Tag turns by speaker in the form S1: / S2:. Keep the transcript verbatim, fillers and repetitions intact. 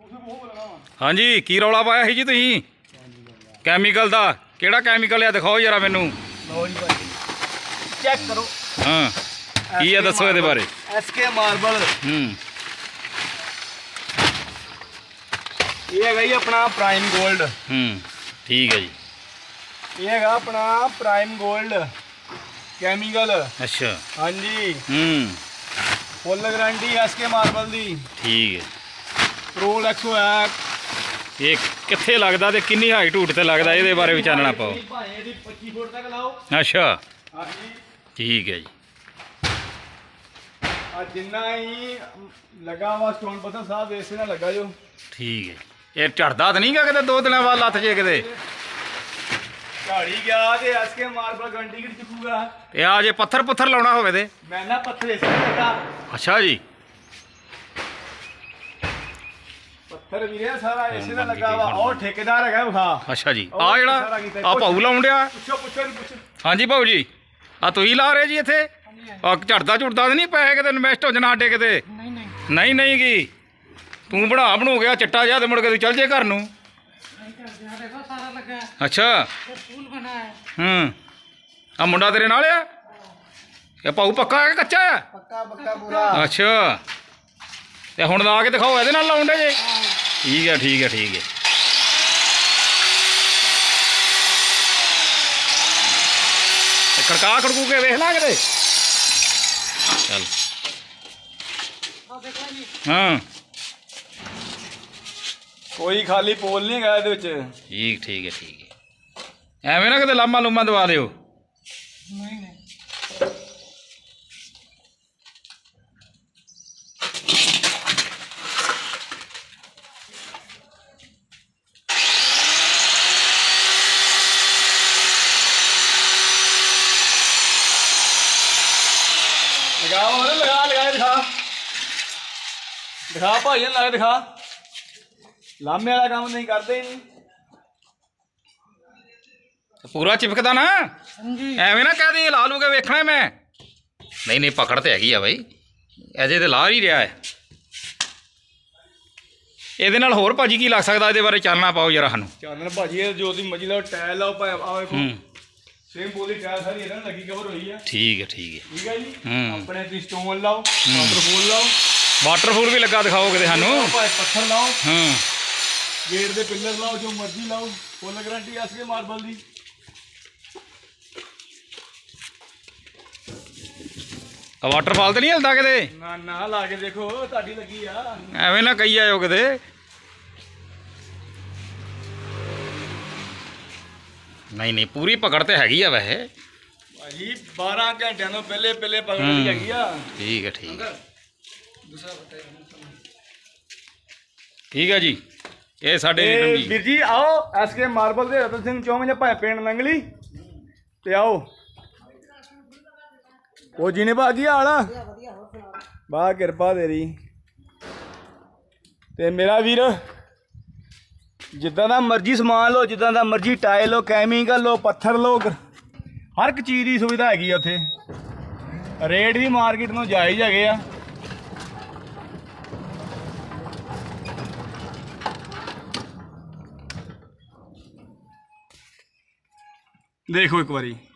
S1: हाँ जी की रौला पाया है जी तुसीं कैमिकल दा केड़ा कैमिकल है दिखाओ जरा मैनू
S2: चेक करो।
S1: हाँ की है दसो इहदे बारे।
S2: एसके मार्बल
S1: हूँ
S2: ये है जी अपना प्राइम गोल्ड।
S1: हूँ ठीक है जी।
S2: ये है अपना प्राइम गोल्ड कैमिकल।
S1: अच्छा
S2: हाँ जी
S1: हूँ
S2: फुल गारंटी एसके मार्बल दी।
S1: ठीक है।
S2: प्रोल एक्सो है
S1: ये कित्थे लगदा ते किन्नी हाइट हूट ते लगदा इहदे बारे भी चानना पाओ।
S2: पच्चीस फुट तक लाओ।
S1: अच्छा
S2: हाँ जी
S1: ठीक है जी।
S2: जिन्ना ही लगा हुआ स्टोन पत्थर साहब ऐसे ना लगा जो।
S1: ठीक है ये झड़दा तो नहीं गा किते दो दिन बाद लत्थ जे किते
S2: झाड़ी गया ते एसके मार्बल गारंटी की चुकूगा।
S1: ये आ जे पत्थर पुत्थर लाउणा होवे ते
S2: मैं ना पत्थर ऐसे नहीं लगा।
S1: अच्छा जी
S2: पत्थर भी है सारा ऐसे ना लगा हुआ और ठेकेदार है विखा।
S1: अच्छा जी आ जेड़ा आ भाऊ लाउण डिया।
S2: पूछो पूछो नहीं पूछो।
S1: हाँ जी भाऊ जी आ तुसीं ला रहे जी इत्थे आ झड़दा झुड़दा तो नहीं पैसे किते इन्वेस्ट हो जाना साडे किते। नहीं नहीं की तू बना बनू गया चिट्टा जिहा ते मुड़ के तू चल जे घर नूं। अच्छा हूँ आ मुंडा तेरे नाल आ ये भाऊ पक्का है कि कच्चा है।
S2: पक्का पक्का पूरा।
S1: अच्छा ते हुण ला के दिखाओ इहदे नाल लाउण डे जे। ठीक है ठीक है ठीक है। खड़का खड़कू के वेख ला किते चल। हाँ
S2: कोई खाली पोल नहीं गया ਇਹਦੇ ਵਿੱਚ।
S1: ठीक ठीक है ठीक है एवें ना किते लामा लूमा दवा दिओ।
S2: नहीं नहीं लगा और लगा लगा दिखा दिखा भाई लगा दिखा लामे वाला काम नहीं करते ही नहीं।
S1: पूरा चिपकदा ना एवें ना कह दी ला लू के वेखना मैं। नहीं नहीं पकड़ तो हैगी आ बई अजे तो ला ही रहा है। ਇਹਦੇ ਨਾਲ ਹੋਰ ਭਾਜੀ ਕੀ ਲੱਗ ਸਕਦਾ ਇਹਦੇ ਬਾਰੇ ਚਾਨਣਾ ਪਾਓ ਜਰਾ ਸਾਨੂੰ।
S2: ਚਾਨਣ ਭਾਜੀ ਇਹ ਜੋ ਦੀ ਮਰਜ਼ੀ ਲਾਓ ਟਾਇਲ ਲਾਓ ਭਾਵੇਂ ਆ ਵੇਖੋ ਸੇਮ ਪੋਲੀ ਟਾਇਲ ਸਾਰੀ ਇਹਨਾਂ ਲੱਗੀ ਕਵਰ ਹੋਈ ਆ।
S1: ਠੀਕ ਹੈ ਠੀਕ ਹੈ
S2: ਠੀਕ ਹੈ ਜੀ
S1: ਹੂੰ
S2: ਆਪਣੇ ਤੁਸੀਂ ਸਟੋਨ ਲਾਓ ਵਾਟਰਫੂਲ ਲਾਓ
S1: ਵਾਟਰਫੂਲ ਵੀ ਲੱਗਾ ਦਿਖਾਓ ਕਿਤੇ ਸਾਨੂੰ।
S2: ਭਾਵੇਂ ਪੱਥਰ ਲਾਓ
S1: ਹੂੰ
S2: ਗੇਟ ਦੇ ਪਿੱਲਰ ਲਾਓ ਜੋ ਮਰਜ਼ੀ ਲਾਓ ਫੁੱਲ ਗਾਰੰਟੀ ਐਸਕੇ ਮਾਰਬਲ ਦੀ।
S1: ਵਾਟਰਫਾਲ ਤੇ ਨਹੀਂ ਹਿਲਦਾ ਕਿਤੇ।
S2: ਨਾ ਨਾ ਲਾ ਕੇ ਦੇਖੋ ਤੁਹਾਡੀ ਲੱਗੀ ਆ।
S1: ਐਵੇਂ ਨਾ ਕਹੀ ਆਇਓ ਕਿਤੇ। ਨਹੀਂ ਨਹੀਂ ਪੂਰੀ ਪਕੜ ਤੇ ਹੈਗੀ ਆ ਵੈਸੇ
S2: ਭਾਜੀ ਬਾਰਾਂ ਘੰਟਿਆਂ ਤੋਂ ਪਹਿਲੇ ਪਹਿਲੇ ਪਕੜ ਲਈ ਹੈਗੀ ਆ।
S1: ਠੀਕ ਹੈ ਠੀਕ ਹੈ ਠੀਕ ਹੈ ਜੀ। ਇਹ ਸਾਡੇ
S2: ਵੀਰ ਜੀ ਆਓ ਐਸਕੇ ਮਾਰਬਲ ਦੇ ਰਤਨ ਸਿੰਘ ਚੌਂਕ ਜਾਂ ਭਾਵੇਂ ਪਿੰਡ ਨੰਗਲੀ ਤੇ ਆਓ। ਉਹ ਜੀ ਨੇ ਭਾਜੀ ਹਾਲ ਆ ਬਾ ਕਿਰਪਾ ਤੇਰੀ ਤੇ ਮੇਰਾ ਵੀਰ ਜਿੱਦਾਂ ਦਾ ਮਰਜ਼ੀ ਸਮਾਨ ਲਓ ਜਿੱਦਾਂ ਦਾ ਮਰਜ਼ੀ ਟਾਇਲ ਲਓ ਕੈਮੀਕਲ ਲਓ ਪੱਥਰ ਲਓ ਹਰ ਇੱਕ ਚੀਜ਼ ਦੀ ਸੁਵਿਧਾ ਹੈਗੀ ਆ ਉੱਥੇ। ਰੇਟ ਵੀ ਮਾਰਕੀਟ ਨੂੰ ਜਾਇਜ਼ ਹੈਗੇ ਆ। ਦੇਖੋ ਇੱਕ ਵਾਰੀ